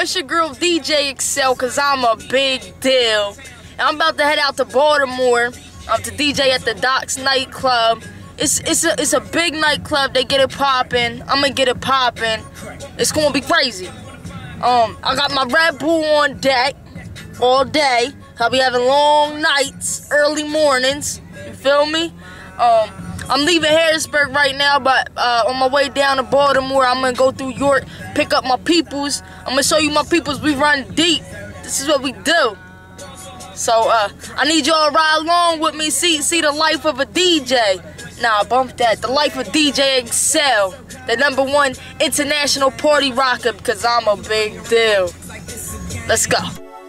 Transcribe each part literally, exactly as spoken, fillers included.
it's your girl D J eXeL, cause I'm a big deal. And I'm about to head out to Baltimore um, to D J at the Docks nightclub. It's it's a it's a big nightclub. They get it poppin'. I'm gonna get it poppin'. It's gonna be crazy. Um, I got my Red Bull on deck all day. I'll be having long nights, early mornings. You feel me? Um, I'm leaving Harrisburg right now, but uh, on my way down to Baltimore, I'm gonna go through York, pick up my peoples. I'm gonna show you my peoples. We run deep. This is what we do. So uh, I need y'all to ride along with me, see see the life of a D J. Nah, bump that. The life of D J eXeL, the number one international party rocker, because I'm a big deal. Let's go.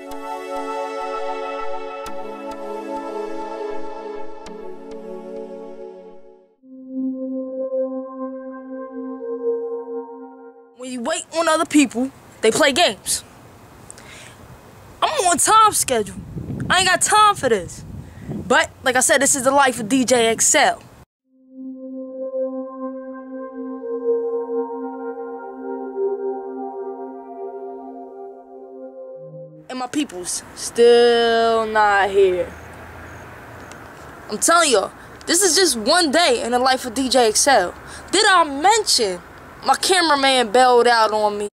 When you wait on other people, they play games. I'm on time schedule. I ain't got time for this. But, like I said, this is the life of D J eXeL. And my people's still not here. I'm telling y'all, this is just one day in the life of D J eXeL. Did I mention my cameraman bailed out on me?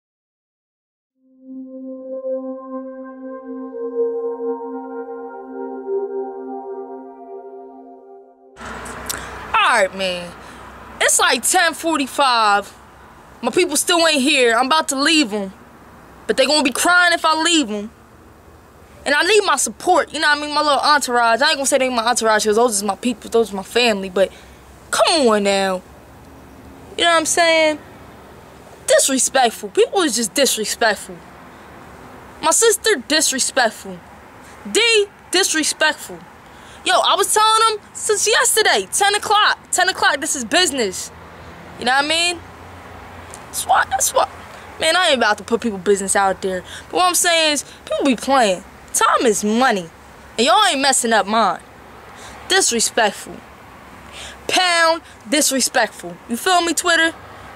Alright, man. It's like ten forty-five. My people still ain't here. I'm about to leave them. But they gonna be crying if I leave them. And I need my support, you know what I mean? My little entourage. I ain't gonna say they ain't my entourage because those is my people, those is my family. But come on now. You know what I'm saying? Disrespectful. People is just disrespectful. My sister, disrespectful. D, disrespectful. Yo, I was telling them since yesterday, ten o'clock. ten o'clock, this is business. You know what I mean? That's why, that's why. Man, I ain't about to put people business out there. But what I'm saying is, people be playing. Time is money. And y'all ain't messing up mine. Disrespectful. Pound, disrespectful. You feel me, Twitter?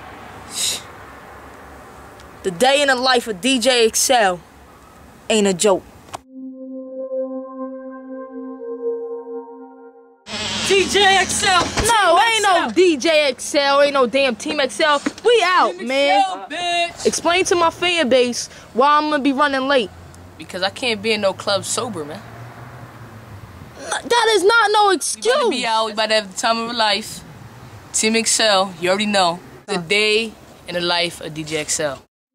The day in the life of D J eXeL ain't a joke. D J eXeL. No, ain't no D J eXeL, ain't no damn TeaMeXeL. We out, man. Bitch. Explain to my fan base why I'm gonna be running late. Because I can't be in no club sober, man. That is not no excuse. We about to be out. We about to have the time of our life. TeaMeXeL, you already know. The day in the life of D J eXeL.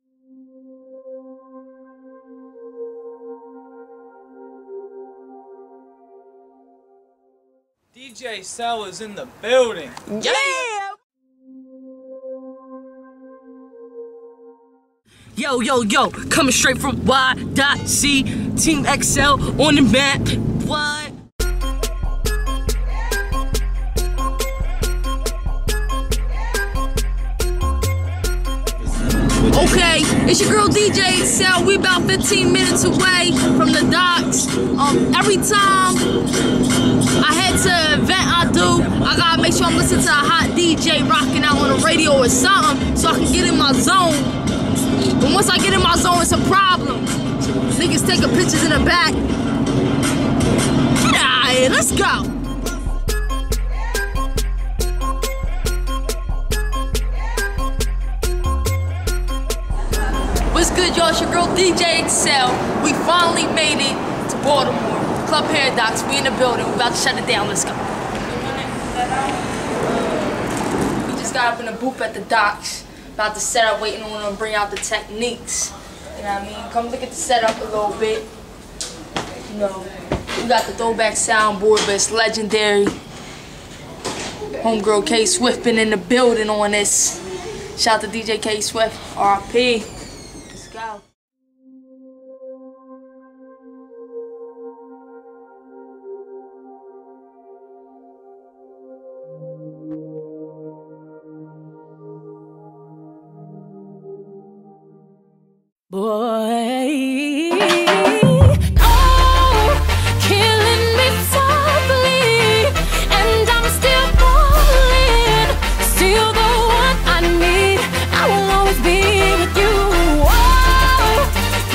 D J eXeL is in the building. Yeah! Yo, yo, yo, coming straight from Y C TeaMeXeL on the map. What? Okay, it's your girl D J eXeL. We about fifteen minutes away from the docks. Um, every time I head to an event I do, I gotta make sure I'm listening to a hot D J rocking out on the radio or something so I can get in my zone. But once I get in my zone, it's a problem. Niggas taking pictures in the back. Get out of here, let's go. What's good, y'all? It's your girl D J eXeL. We finally made it to Baltimore. Club Paradox, we in the building. We about to shut it down, let's go. We just got up in the booth at the docks. About to set up, waiting on them to bring out the techniques. You know what I mean? Come look at the setup a little bit. You know, we got the throwback soundboard, but it's legendary. Homegirl K Swift been in the building on this. Shout out to D J K Swift, R I P. Let's go. Boy, oh, killing me softly, and I'm still falling, still the one I need. I will always be with you. Oh,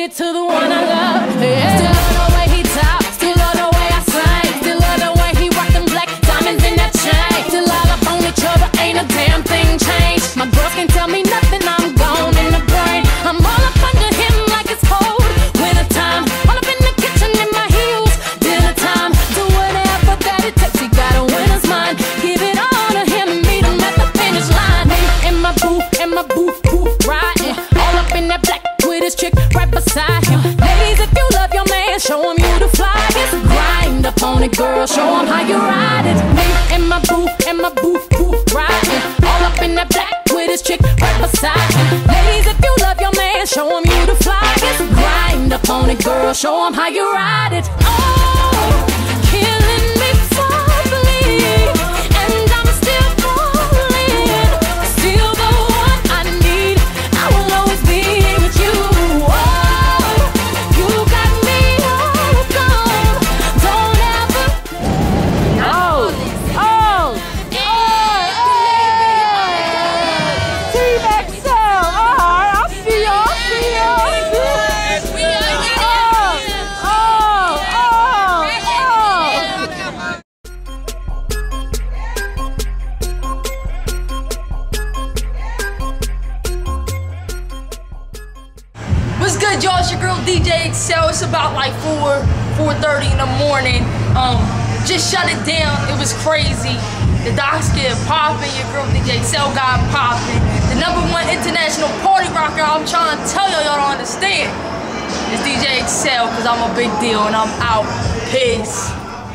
it to the one I love. Yeah. Still love the way he talk, still love the way I sing, still love the way he rock them black diamonds in that chain. Still all up on each other, ain't a damn thing changed. My girls can't tell me nothing, I'm gone in the brain. I'm all up under him like it's cold winter time. All up in the kitchen in my heels, dinner time. Do whatever that it takes, he got a winner's mind. Give it all to him, meet him at the finish line. Me and my boo, and my boo, boo, riding all up in that black with his chick right beside him. Ladies, if you love your man, show him you the flyest. Grind up on it, girl, show him how you ride it. Me and my boo, and my boo, boo, riding all up in that black with his chick right beside him. Ladies, if you love your man, show him you the flyest. Grind up on it, girl, show him how you ride it. Oh, killing me softly, and I'm still falling. Still the one I need, I will always be with you. Oh, you got me hooked on. Don't ever. Oh, oh, TeaMeXeL. Alright, I see you, I see you, I see you. What's good, y'all? It's your girl D J eXeL. It's about like four, four thirty in the morning. Um, just shut it down. It was crazy. The docs get popping. Your girl D J eXeL got popping. The number one international party rocker. I'm trying to tell y'all, y'all don't understand. It's D J eXeL because I'm a big deal and I'm out. Peace.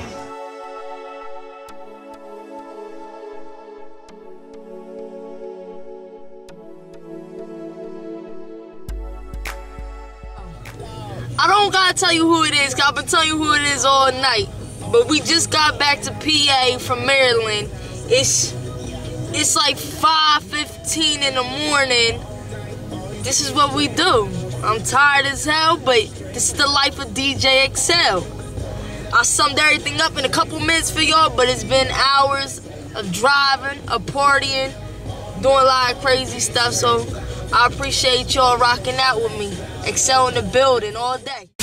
I don't gotta tell you who it is, cause I've been telling you who it is all night. But we just got back to P A from Maryland. It's it's like five fifteen in the morning. This is what we do. I'm tired as hell, but this is the life of D J eXeL. I summed everything up in a couple minutes for y'all, but it's been hours of driving, of partying, doing a lot of crazy stuff. So I appreciate y'all rocking out with me. eXeL in the building all day.